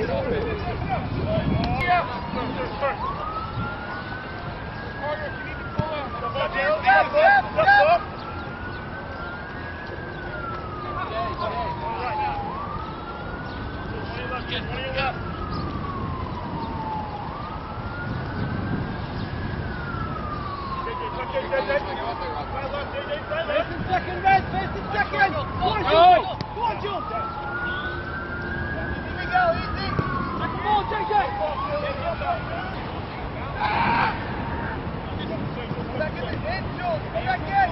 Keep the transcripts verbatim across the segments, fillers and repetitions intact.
Second, Red, face the second! Go on, Joe! Go on, Joe! Here we go, easy! Second ball, J J! Second is in, Joe! Second!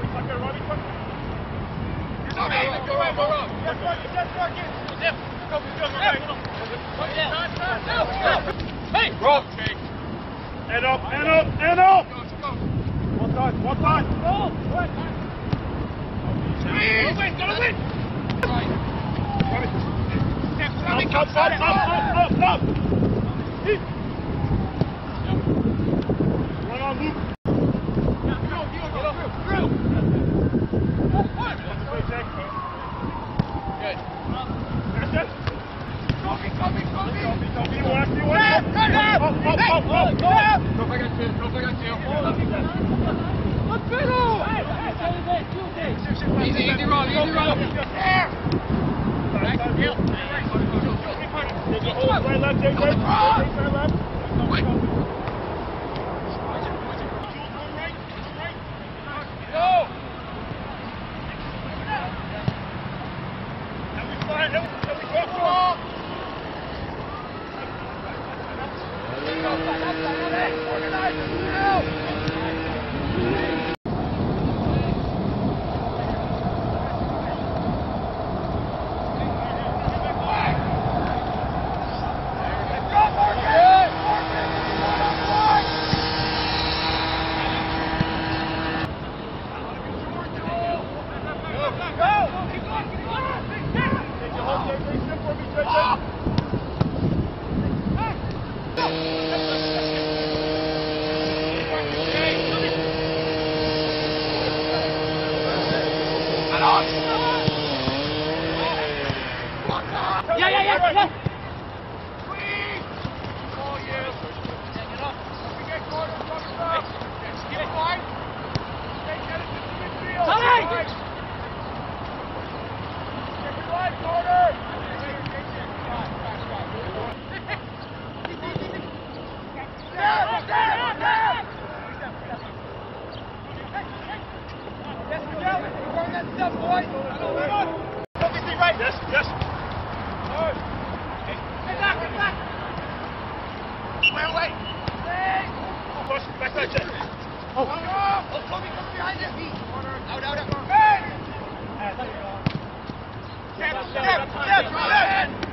Go ahead, go ahead! Yes, Marcus, yes, Marcus! Zip! Go, go, go, hey! Roll! And up, and up, and up! One time, one time! Go! Right! Gotta win, gotta win! Right. Up, up, up, up, up, up! Run on, Luke! Good. That's it! Copy, copy, copy! Copy, you want, you want? Up, up, up, up, up! Go! Go, I got two, go, I got two. Let's go! Easy, easy roll, easy roll. There! Back to field. Right, left, Jake, right, right, left. Wait. Go! Now we slide, now we cross the ball. Organize it now! Yeah, yeah, yeah, yeah. Squeeze! Oh, yeah. Hang it up. Don't forget Gordon coming up. Get it wide. Take that into the midfield. Tommy! Get it wide, Gordon. Down, down, down. Yes, we're down. We're going that step, boys. Don't be right. Yes, yes. Get back, get back! Wait, wait! Push, back, back, back! Oh, oh, Tommy, come behind it! Out, out, out! Hey! Step, step, step, step!